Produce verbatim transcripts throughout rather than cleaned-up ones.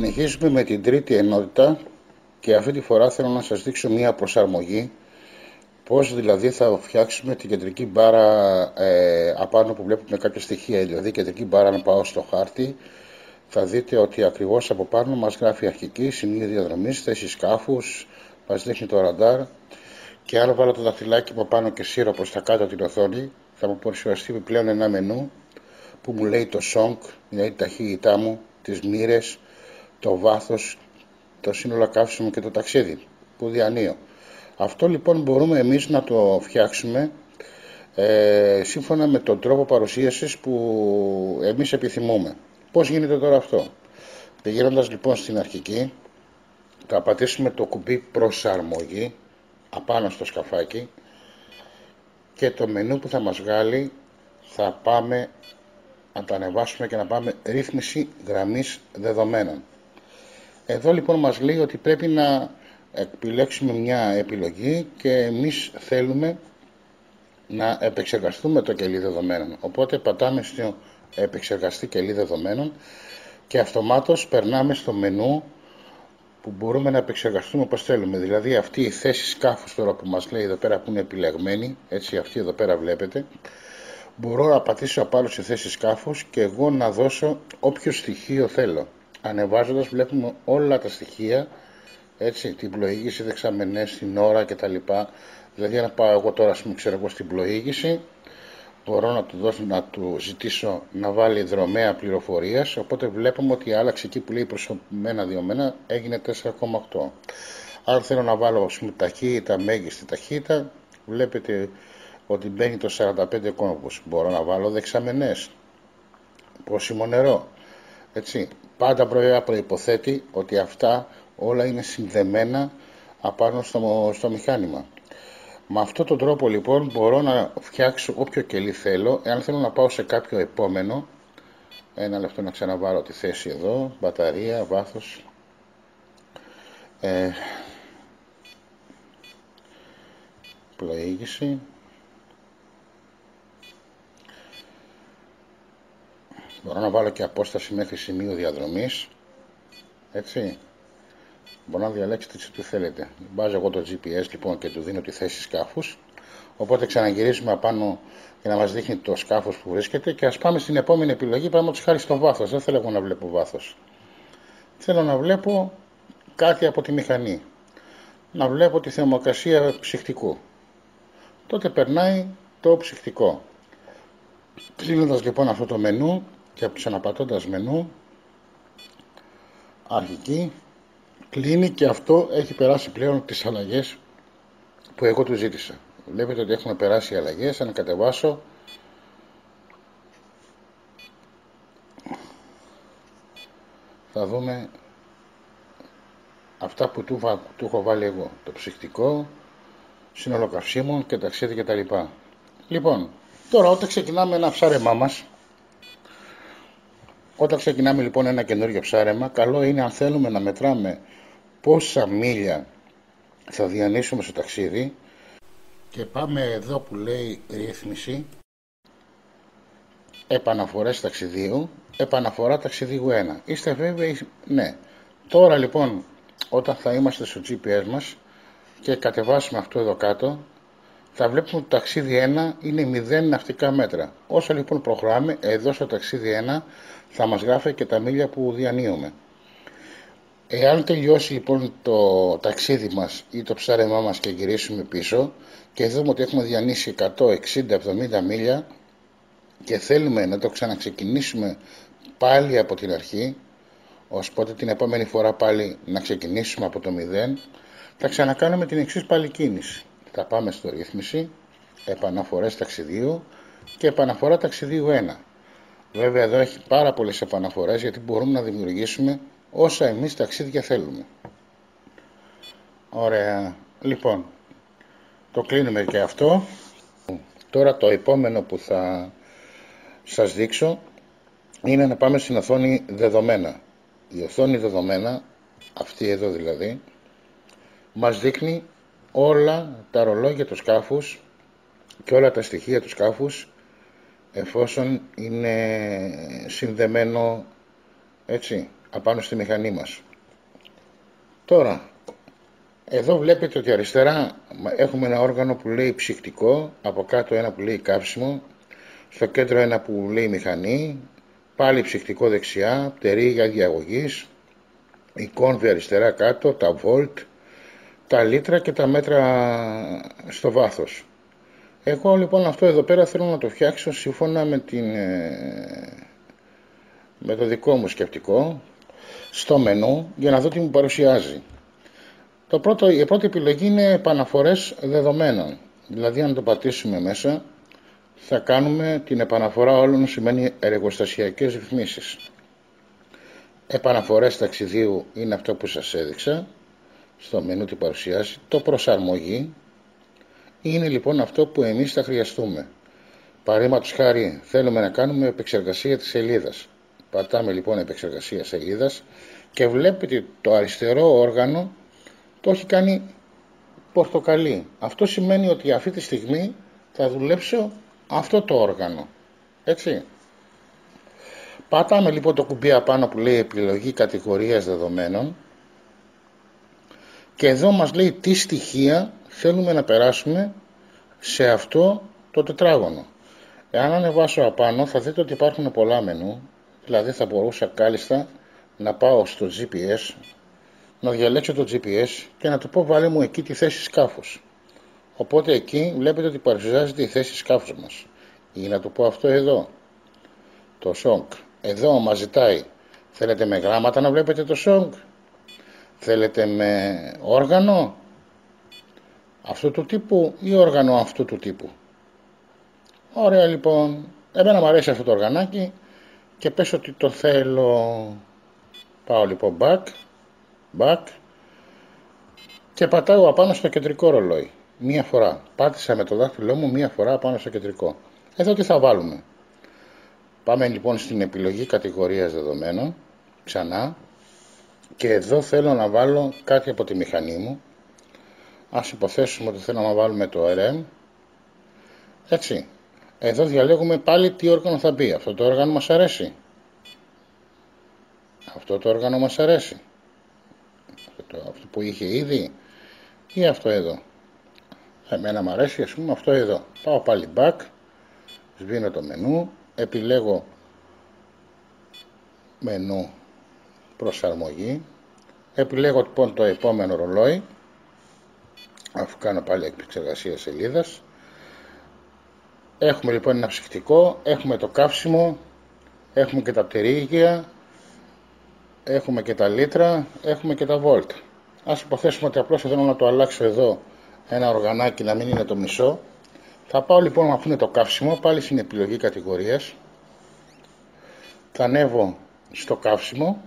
Συνεχίζουμε με την τρίτη ενότητα και αυτή τη φορά θέλω να σας δείξω μία προσαρμογή, πώς δηλαδή θα φτιάξουμε την κεντρική μπάρα ε, απάνω που βλέπουμε κάποια στοιχεία, δηλαδή κεντρική μπάρα. Να πάω στο χάρτη, θα δείτε ότι ακριβώς από πάνω μας γράφει αρχική, σημείο διαδρομής, θέση σκάφους, μας δείχνει το ραντάρ, και αν βάλω το δαχτυλάκι από πάνω και σύρω προς τα κάτω την οθόνη, θα μου παρουσιαστεί πλέον ένα μενού που μου λέει το song, δηλαδή η ταχύτητά μου, τις μοίρες, το βάθος, το σύνολο καύσιμο και το ταξίδι που διανύω. Αυτό λοιπόν μπορούμε εμείς να το φτιάξουμε ε, σύμφωνα με τον τρόπο παρουσίασης που εμείς επιθυμούμε. Πώς γίνεται τώρα αυτό? Πηγαίνοντας λοιπόν στην αρχική, θα πατήσουμε το κουμπί προσαρμογή απάνω στο σκαφάκι και το μενού που θα μας βγάλει θα πάμε να το ανεβάσουμε και να πάμε ρύθμιση γραμμής δεδομένων. Εδώ λοιπόν μας λέει ότι πρέπει να επιλέξουμε μια επιλογή και εμείς θέλουμε να επεξεργαστούμε το κελί δεδομένων. Οπότε πατάμε στο επεξεργαστή κελί δεδομένων και αυτομάτως περνάμε στο μενού που μπορούμε να επεξεργαστούμε όπως θέλουμε. Δηλαδή αυτή η θέση σκάφους τώρα που μας λέει εδώ πέρα που είναι επιλεγμένη, έτσι αυτή εδώ πέρα βλέπετε, μπορώ να πατήσω απάνω σε θέση σκάφους και εγώ να δώσω όποιο στοιχείο θέλω. Ανεβάζοντας βλέπουμε όλα τα στοιχεία, έτσι, την πλοήγηση, δεξαμενές, την ώρα κτλ. Δηλαδή αν πάω εγώ τώρα ξέρω εγώ, στην πλοήγηση, μπορώ να του, δώσω, να του ζητήσω να βάλει δρομέα πληροφορίας, οπότε βλέπουμε ότι άλλαξε εκεί που λέει προσωπημένα διωμένα, έγινε τέσσερα κόμμα οκτώ. Αν θέλω να βάλω πούμε, ταχύτητα, μέγιστη ταχύτητα, βλέπετε ότι μπαίνει το σαράντα πέντε κόμβους. Μπορώ να βάλω δεξαμενές, πόσιμο νερό, έτσι. Πάντα προϋποθέτει ότι αυτά όλα είναι συνδεμένα απάνω στο, στο μηχάνημα. Με αυτόν τον τρόπο λοιπόν μπορώ να φτιάξω όποιο κελί θέλω. Εάν θέλω να πάω σε κάποιο επόμενο, ένα λεπτό να ξαναβάλω τη θέση εδώ, μπαταρία, βάθος, ε, πλοήγηση, μπορώ να βάλω και απόσταση μέχρι σημείο διαδρομής, έτσι. Μπορώ να διαλέξετε τι θέλετε. Βάζω εγώ το τζι πι ες λοιπόν και του δίνω τη θέση σκάφους. Οπότε ξαναγυρίζουμε απάνω για να μας δείχνει το σκάφος που βρίσκεται και ας πάμε στην επόμενη επιλογή. Πάμε τους χάρη στο βάθος. Δεν θέλω εγώ να βλέπω βάθος. Θέλω να βλέπω κάτι από τη μηχανή. Να βλέπω τη θερμοκρασία ψυχτικού. Τότε περνάει το ψυχτικό. Κλείνοντας λοιπόν αυτό το μενού και ξαναπατώντας μενού, αρχική, κλείνει και αυτό έχει περάσει πλέον τις αλλαγές που εγώ του ζήτησα. Βλέπετε ότι έχουμε περάσει οι αλλαγές. Αν κατεβάσω, θα δούμε αυτά που του, του έχω βάλει εγώ. Το ψυχτικό, σύνολο καυσίμων και ταξίδι και τα λοιπά. Λοιπόν, τώρα όταν ξεκινάμε ένα ψάρεμά μας, όταν ξεκινάμε λοιπόν ένα καινούριο ψάρεμα, καλό είναι αν θέλουμε να μετράμε πόσα μίλια θα διανύσουμε στο ταξίδι, και πάμε εδώ που λέει ρύθμιση, επαναφορές ταξιδίου, επαναφορά ταξιδίου ένα. Είστε βέβαιοι? Ναι. Τώρα λοιπόν όταν θα είμαστε στο τζι πι ες μας και κατεβάσουμε αυτό εδώ κάτω, θα βλέπουμε ότι το ταξίδι ένα είναι μηδέν ναυτικά μέτρα. Όσο λοιπόν προχωράμε, εδώ στο ταξίδι ένα θα μας γράφει και τα μίλια που διανύουμε. Εάν τελειώσει λοιπόν το ταξίδι μας ή το ψάρεμά μας και γυρίσουμε πίσω και δούμε ότι έχουμε διανύσει εκατό εξήντα εβδομήντα μίλια και θέλουμε να το ξαναξεκινήσουμε πάλι από την αρχή, ώσπου την επόμενη φορά πάλι να ξεκινήσουμε από το μηδέν, θα ξανακάνουμε την εξής πάλι κίνηση. Θα πάμε στο ρύθμιση, επαναφορές ταξιδίου και επαναφορά ταξιδίου ένα. Βέβαια εδώ έχει πάρα πολλές επαναφορές γιατί μπορούμε να δημιουργήσουμε όσα εμείς ταξίδια θέλουμε. Ωραία. Λοιπόν, το κλείνουμε και αυτό. Τώρα το επόμενο που θα σας δείξω είναι να πάμε στην οθόνη δεδομένα. Η οθόνη δεδομένα, αυτή εδώ δηλαδή, μας δείχνει όλα τα ρολόγια του σκάφους και όλα τα στοιχεία του σκάφους εφόσον είναι συνδεμένο, έτσι. απάνω στη μηχανή μας. Τώρα, εδώ βλέπετε ότι αριστερά έχουμε ένα όργανο που λέει ψυκτικό, από κάτω ένα που λέει καύσιμο, στο κέντρο ένα που λέει μηχανή, πάλι ψυκτικό δεξιά, πτερίγια διαγωγής, η κόμβη αριστερά κάτω, τα βολτ, τα λίτρα και τα μέτρα στο βάθος. Εγώ λοιπόν αυτό εδώ πέρα θέλω να το φτιάξω σύμφωνα με, την, με το δικό μου σκεπτικό στο μενού για να δω τι μου παρουσιάζει. Το πρώτο, η πρώτη επιλογή είναι επαναφορές δεδομένων. Δηλαδή αν το πατήσουμε μέσα θα κάνουμε την επαναφορά όλων, σημαίνει εργοστασιακές ρυθμίσεις. Επαναφορές ταξιδίου είναι αυτό που σας έδειξα στο μενού τι παρουσιάζει. Το προσαρμογή είναι λοιπόν αυτό που εμείς θα χρειαστούμε. Παραδείγματος χάρη θέλουμε να κάνουμε επεξεργασία της σελίδας. Πατάμε λοιπόν επεξεργασία σελίδας και βλέπετε το αριστερό όργανο το έχει κάνει πορτοκαλί. Αυτό σημαίνει ότι αυτή τη στιγμή θα δουλέψω αυτό το όργανο. Έτσι. Πατάμε λοιπόν το κουμπί απάνω που λέει επιλογή κατηγορίας δεδομένων και εδώ μας λέει τι στοιχεία θέλουμε να περάσουμε σε αυτό το τετράγωνο. Εάν ανεβάσω απάνω θα δείτε ότι υπάρχουν πολλά μενού, δηλαδή θα μπορούσα κάλλιστα να πάω στο τζι πι ες, να διαλέξω το τζι πι ες και να του πω βάλε μου εκεί τη θέση σκάφους. Οπότε εκεί βλέπετε ότι παρουσιάζεται η θέση σκάφους μας. Ή να του πω αυτό εδώ, το σόγκ. Εδώ μας ζητάει, θέλετε με γράμματα να βλέπετε το σόγκ, θέλετε με όργανο αυτού του τύπου ή όργανο αυτού του τύπου. Ωραία λοιπόν, εμένα μου αρέσει αυτό το οργανάκι και πες ότι το θέλω. Πάω λοιπόν back, back και πατάω απάνω στο κεντρικό ρολόι. Μία φορά, πάτησα με το δάχτυλό μου μία φορά απάνω στο κεντρικό. Εδώ τι θα βάλουμε. Πάμε λοιπόν στην επιλογή κατηγορίας δεδομένων, ξανά, και εδώ θέλω να βάλω κάτι από τη μηχανή μου. Ας υποθέσουμε ότι θέλω να βάλουμε το αρ εμ. Έτσι. Εδώ διαλέγουμε πάλι τι όργανο θα μπει. Αυτό το όργανο μας αρέσει. Αυτό το όργανο μας αρέσει. Αυτό, το, αυτό που είχε ήδη ή αυτό εδώ. Εμένα μου αρέσει ας πούμε αυτό εδώ. Πάω πάλι back. Σβήνω το μενού. Επιλέγω μενού προσαρμογή. Επιλέγω λοιπόν το επόμενο ρολόι. Αφού κάνω πάλι επεξεργασία σελίδας. Έχουμε λοιπόν ένα ψυκτικό, έχουμε το καύσιμο, έχουμε και τα πτερίγια, έχουμε και τα λίτρα, έχουμε και τα βόλτ. Ας υποθέσουμε ότι απλώς θέλω να το αλλάξω εδώ ένα οργανάκι να μην είναι το μισό. Θα πάω λοιπόν, αφού είναι το καύσιμο, πάλι στην επιλογή κατηγορίας. Θα ανέβω στο καύσιμο,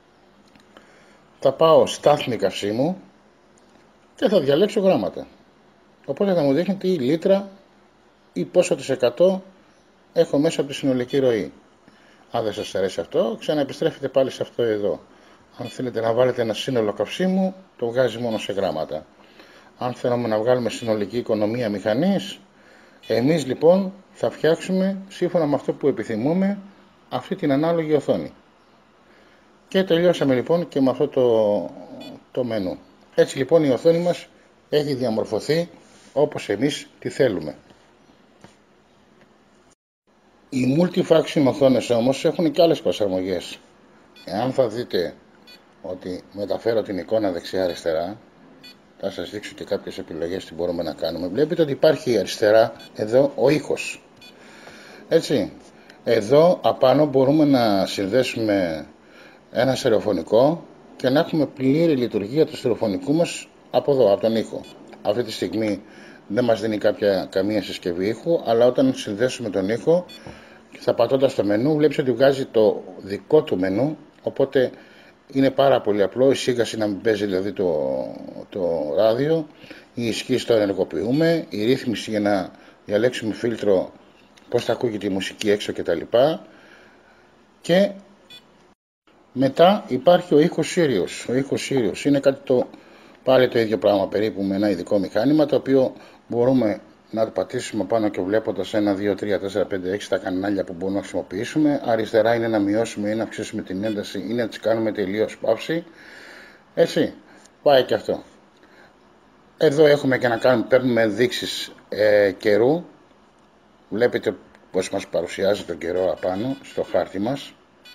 θα πάω στάθμη καυσίμου και θα διαλέξω γράμματα. Οπότε θα μου δείχνει τι λίτρα ή πόσο της εκατό έχω μέσα από τη συνολική ροή. Αν δεν σας αρέσει αυτό, ξαναεπιστρέφετε πάλι σε αυτό εδώ. Αν θέλετε να βάλετε ένα σύνολο καυσίμου, το βγάζει μόνο σε γράμματα. Αν θέλουμε να βγάλουμε συνολική οικονομία μηχανής, εμείς λοιπόν θα φτιάξουμε σύμφωνα με αυτό που επιθυμούμε αυτή την ανάλογη οθόνη. Και τελειώσαμε λοιπόν και με αυτό το, το μενού. Έτσι λοιπόν η οθόνη μας έχει διαμορφωθεί όπως εμείς τη θέλουμε. Οι multifunction οθόνες όμως έχουν και άλλες προσαρμογές. Εάν θα δείτε ότι μεταφέρω την εικόνα δεξιά-αριστερά, θα σας δείξω και κάποιες επιλογές τι μπορούμε να κάνουμε. Βλέπετε ότι υπάρχει αριστερά εδώ ο ήχος. Έτσι, εδώ απάνω μπορούμε να συνδέσουμε ένα στερεοφωνικό και να έχουμε πλήρη λειτουργία του στερεοφωνικού μας από εδώ, από τον ήχο. Αυτή τη στιγμή δεν μας δίνει κάποια, καμία συσκευή ήχου, αλλά όταν συνδέσουμε τον ήχο και θα πατώντας το μενού, βλέπεις ότι βγάζει το δικό του μενού, οπότε είναι πάρα πολύ απλό η σύγκαση να μην παίζει δηλαδή το, το ράδιο, η ισχύ το ενεργοποιούμε, η ρύθμιση για να διαλέξουμε φίλτρο, πώς θα ακούγεται η μουσική έξω κτλ. Και μετά υπάρχει ο ήχος Sirius. Ο ήχος Sirius είναι κάτι το πάλι το ίδιο πράγμα περίπου με ένα ειδικό μηχάνημα, το οποίο μπορούμε να το πατήσουμε πάνω και βλέποντας ένα, δύο, τρία, τέσσερα, πέντε, έξι τα κανάλια που μπορούμε να χρησιμοποιήσουμε. Αριστερά είναι να μειώσουμε ή να αυξήσουμε την ένταση ή να τις κάνουμε τελείως παύση. Έτσι, πάει και αυτό. Εδώ έχουμε και να κάνουμε, παίρνουμε ενδείξεις ε, καιρού. Βλέπετε πως μας παρουσιάζει τον καιρό απάνω στο χάρτη μας.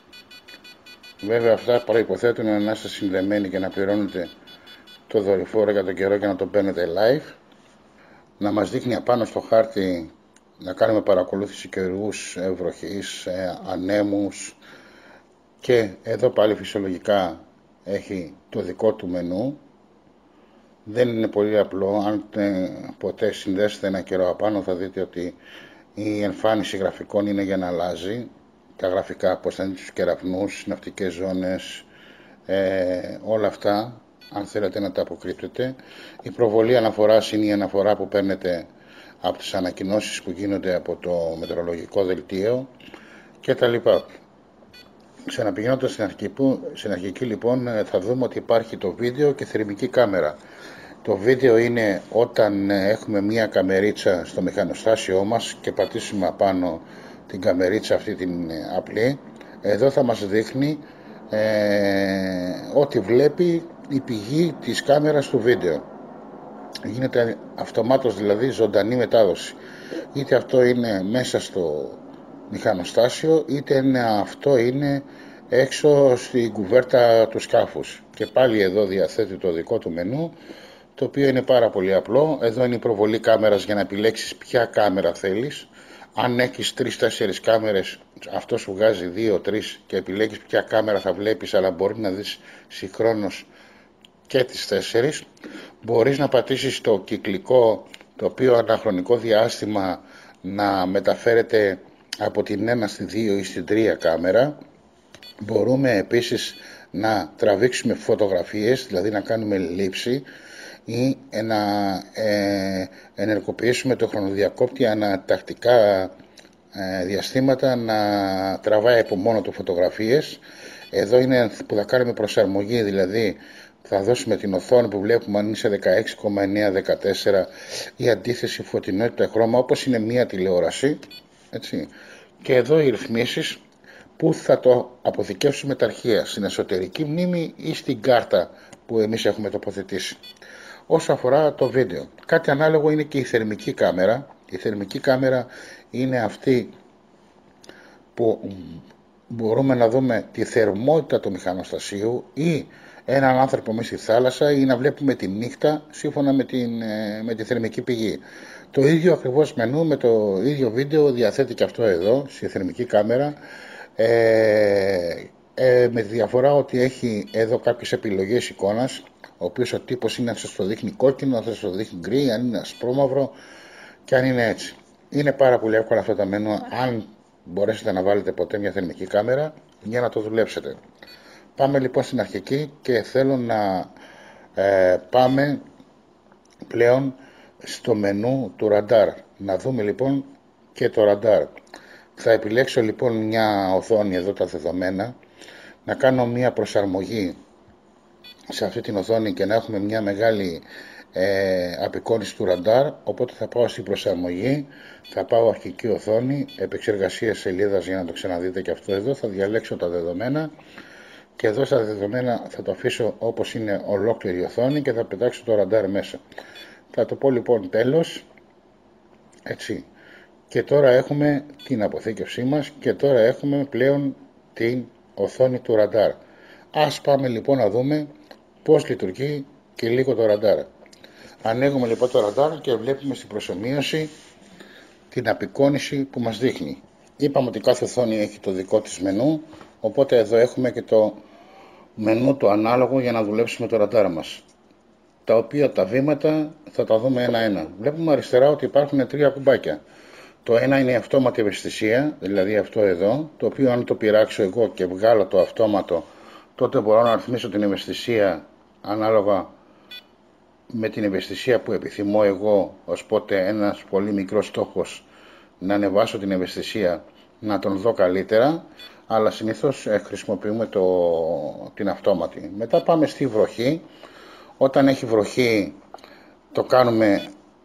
Βέβαια αυτά προϋποθέτουν να είστε συνδεμένοι και να πληρώνετε το δορυφόρο για τον καιρό και να το παίρνετε live. Να μας δείχνει απάνω στο χάρτη να κάνουμε παρακολούθηση καιρούς, βροχής, ανέμους, και εδώ πάλι φυσιολογικά έχει το δικό του μενού. Δεν είναι πολύ απλό, αν ποτέ συνδέσετε ένα καιρό απάνω θα δείτε ότι η εμφάνιση γραφικών είναι για να αλλάζει. Τα γραφικά, πώς θα είναι τους κεραυνούς, ναυτικές ζώνες, ε, όλα αυτά, αν θέλετε να τα αποκρύπτετε. Η προβολή αναφοράς είναι η αναφορά που παίρνετε από τις ανακοινώσεις που γίνονται από το μετεωρολογικό δελτίο και τα λοιπά. Ξαναπηγαίνοντας στην αρχική, στην αρχική λοιπόν, θα δούμε ότι υπάρχει το βίντεο και θερμική κάμερα. Το βίντεο είναι όταν έχουμε μία καμερίτσα στο μηχανοστάσιό μας και πατήσουμε απάνω την καμερίτσα αυτή την απλή. Εδώ θα μας δείχνει ε, ό,τι βλέπει η πηγή της κάμερας του βίντεο. Γίνεται αυτομάτως δηλαδή ζωντανή μετάδοση. Είτε αυτό είναι μέσα στο μηχανοστάσιο, είτε είναι, αυτό είναι έξω στην κουβέρτα του σκάφους. Και πάλι εδώ διαθέτει το δικό του μενού, το οποίο είναι πάρα πολύ απλό. Εδώ είναι η προβολή κάμερας για να επιλέξεις ποια κάμερα θέλεις. Αν έχεις τρεις τέσσερις κάμερες, αυτό σου βγάζει δύο τρεις και επιλέγεις ποια κάμερα θα βλέπεις, αλλά μπορεί να δεις συγχρόνως και τις τέσσερις. Μπορείς να πατήσεις το κυκλικό, το οποίο αναχρονικό διάστημα να μεταφέρεται από την ένα στη δύο ή στην τρία κάμερα. Μπορούμε επίσης να τραβήξουμε φωτογραφίες, δηλαδή να κάνουμε λήψη, ή να ε, ενεργοποιήσουμε το χρονοδιακόπτη ανατακτικά ε, διαστήματα να τραβάει από μόνο του φωτογραφίες. Εδώ είναι που θα κάνουμε προσαρμογή, δηλαδή θα δώσουμε την οθόνη που βλέπουμε αν είναι σε δεκαέξι κόμμα εννιά δεκατέσσερα η αντίθεση φωτεινότητα χρώμα, όπως είναι μία τηλεόραση, έτσι. Και εδώ οι ρυθμίσεις που θα το αποθηκεύσουμε τα αρχεία, στην εσωτερική μνήμη ή στην κάρτα που εμείς έχουμε τοποθετήσει. Όσο αφορά το βίντεο, κάτι ανάλογο είναι και η θερμική κάμερα. Η θερμική κάμερα είναι αυτή που μπορούμε να δούμε τη θερμότητα του μηχανοστασίου ή έναν άνθρωπο μέσα στη θάλασσα, ή να βλέπουμε τη νύχτα σύμφωνα με, την, με τη θερμική πηγή. Το ίδιο ακριβώς μενού με το ίδιο βίντεο διαθέτει και αυτό εδώ στη θερμική κάμερα, ε, ε, με τη διαφορά ότι έχει εδώ κάποιες επιλογές εικόνας, ο οποίος ο τύπος είναι αν σας το δείχνει κόκκινο, αν σας το δείχνει γκρι, αν είναι ασπρόμαυρο και αν είναι έτσι. Είναι πάρα πολύ εύκολα αυτό το μενού, αν μπορέσετε να βάλετε ποτέ μια θερμική κάμερα για να το δουλέψετε. Πάμε λοιπόν στην αρχική και θέλω να ε, πάμε πλέον στο μενού του ραντάρ. Να δούμε λοιπόν και το ραντάρ. Θα επιλέξω λοιπόν μια οθόνη εδώ, τα δεδομένα, να κάνω μια προσαρμογή σε αυτή την οθόνη και να έχουμε μια μεγάλη ε, απεικόνιση του ραντάρ. Οπότε θα πάω στην προσαρμογή, θα πάω αρχική οθόνη, επεξεργασία σελίδας για να το ξαναδείτε και αυτό εδώ, θα διαλέξω τα δεδομένα και εδώ στα δεδομένα θα το αφήσω όπως είναι ολόκληρη η οθόνη και θα πετάξω το ραντάρ μέσα. Θα το πω λοιπόν τέλος, έτσι. Και τώρα έχουμε την αποθήκευσή μας και τώρα έχουμε πλέον την οθόνη του ραντάρ. Ας πάμε λοιπόν να δούμε πώς λειτουργεί και λίγο το ραντάρ. Ανοίγουμε λοιπόν το ραντάρ και βλέπουμε στην προσομοίωση την απεικόνιση που μας δείχνει. Είπαμε ότι κάθε οθόνη έχει το δικό της μενού, οπότε εδώ έχουμε και το μενού το ανάλογο για να δουλέψουμε το ραντάρ μας. Τα οποία τα βήματα θα τα δούμε ένα-ένα. Βλέπουμε αριστερά ότι υπάρχουν τρία κουμπάκια. Το ένα είναι η αυτόματη ευαισθησία, δηλαδή αυτό εδώ, το οποίο αν το πειράξω εγώ και βγάλω το αυτόματο, τότε μπορώ να ρυθμίσω την ευαισθησία ανάλογα με την ευαισθησία που επιθυμώ εγώ, ως πότε ένας πολύ μικρός στόχος να ανεβάσω την ευαισθησία να τον δω καλύτερα, αλλά συνήθως χρησιμοποιούμε το, την αυτόματη. Μετά πάμε στη βροχή. Όταν έχει βροχή το κάνουμε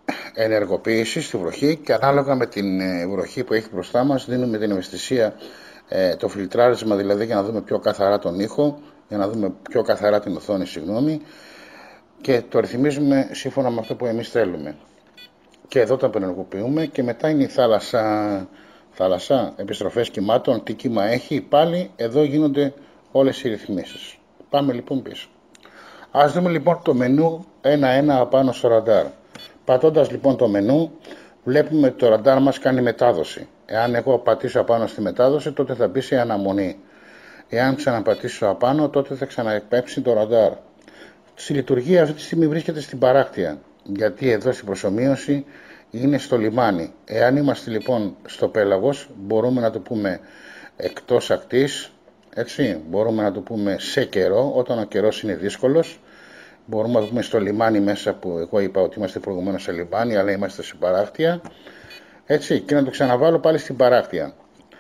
ενεργοποίηση στη βροχή και ανάλογα με την βροχή που έχει μπροστά μας δίνουμε την ευαισθησία, ε, το φιλτράρισμα δηλαδή, για να δούμε πιο καθαρά τον ήχο, για να δούμε πιο καθαρά την οθόνη, συγγνώμη, και το ρυθμίζουμε σύμφωνα με αυτό που εμείς θέλουμε. Και εδώ τα ενεργοποιούμε και μετά είναι η θάλασσα, θάλασσα, επιστροφές κυμάτων, τι κύμα έχει, πάλι εδώ γίνονται όλες οι ρυθμίσεις. Πάμε λοιπόν πίσω. Ας δούμε λοιπόν το μενού ένα-ένα απάνω στο ραντάρ. Πατώντας λοιπόν το μενού, βλέπουμε ότι το ραντάρ μας κάνει μετάδοση. Εάν εγώ πατήσω απάνω στη μετάδοση, τότε θα μπει σε αναμονή. Εάν ξαναπατήσω απάνω, τότε θα ξαναεκπέψει το ραντάρ. Στη λειτουργία αυτή τη στιγμή βρίσκεται στην παράκτεια, γιατί εδώ στην προσομοίωση είναι στο λιμάνι. Εάν είμαστε λοιπόν στο πέλαγος, μπορούμε να το πούμε εκτός ακτής, έτσι, μπορούμε να το πούμε σε καιρό, όταν ο καιρός είναι δύσκολος. Μπορούμε να το πούμε στο λιμάνι μέσα, που εγώ είπα ότι είμαστε προηγουμένως σε λιμάνι, αλλά είμαστε σε παράκτεια. Έτσι, και να το ξαναβάλω πάλι στην παράκτεια.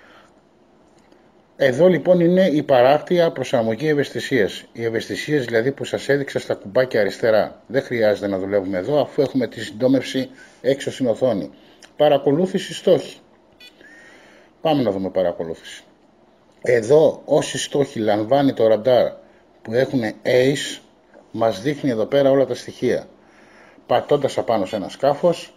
Εδώ λοιπόν είναι η παράκτεια προσαρμογή ευαισθησίας. Οι ευαισθησίες δηλαδή που σας έδειξα στα κουμπάκια αριστερά. Δεν χρειάζεται να δουλεύουμε εδώ, αφού έχουμε τη συντόμευση έξω στην οθόνη. Παρακολούθηση στόχοι. Πάμε να δούμε παρακολούθηση. Εδώ όσοι στόχοι λαμβάνει το ραντάρ που έχουν έι ι ες, μας δείχνει εδώ πέρα όλα τα στοιχεία. Πατώντας απάνω σε ένα σκάφος,